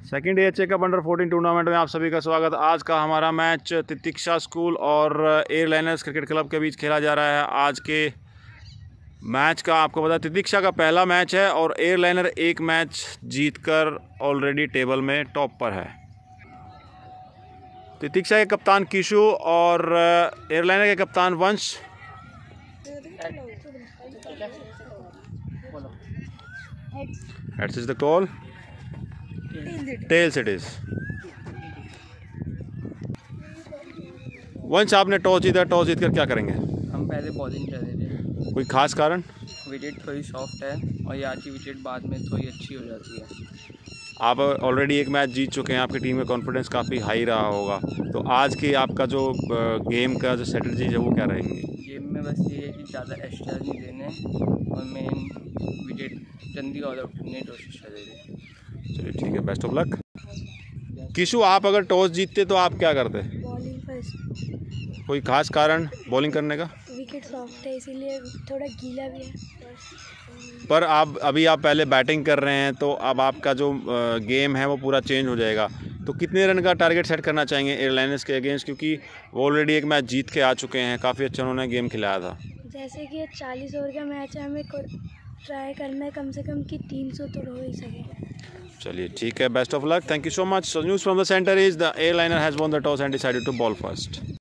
Second age checkup under 14 tournament में आप सभी का स्वागत। आज का हमारा मैच तितिक्षा स्कूल और एयरलाइनर्स क्रिकेट क्लब के बीच खेला जा रहा है। आज के मैच का आपको पता है तितिक्षा का पहला मैच है और एयरलाइनर एक मैच जीतकर ऑलरेडी टेबल में टॉप पर है। तितिक्षा के कप्तान किशु और एयरलाइनर के कप्तान वंश। Heads is the call. Tails it is. वंश आपने टॉस जीता, टॉस जीतकर क्या करेंगे? हम पहले बॉलिंग कर रहे थे। कोई खास कारण? विकेट थोड़ी सॉफ्ट है और यहाँ की विकेट बाद में थोड़ी अच्छी हो जाती है। आप ऑलरेडी एक मैच जीत चुके हैं, आपकी टीम में कॉन्फिडेंस काफ़ी हाई रहा होगा, तो आज की आपका जो गेम का जो स्ट्रेटजी है वो क्या रहेंगी? गेम में बस ये है कि ज़्यादा एक्स्ट्रा नहीं देने और मेन विकेट जल्दी ऑल आउट करने की कोशिश करेंगे। चलिए ठीक है, बेस्ट ऑफ लक। किशु, आप अगर टॉस जीतते तो आप क्या करते? Bowling first. कोई खास कारण बॉलिंग करने का? विकेट सॉफ्ट है इसीलिए थोड़ा गीला भी है। पर आप पहले बैटिंग कर रहे हैं तो अब आपका जो गेम है वो पूरा चेंज हो जाएगा, तो कितने रन का टारगेट सेट करना चाहेंगे एयरलाइनर्स के अगेंस्ट, क्योंकि वो ऑलरेडी एक मैच जीत के आ चुके हैं, काफ़ी अच्छा उन्होंने गेम खिलाया था। जैसे कि 40 ओवर का मैच है, हमें ट्राई करना है कम से कम कि 300 तो हो ही सके। चलिए ठीक है, best of luck, thank you so much. So news from the centre is the Airliner has won the toss and decided to bowl first.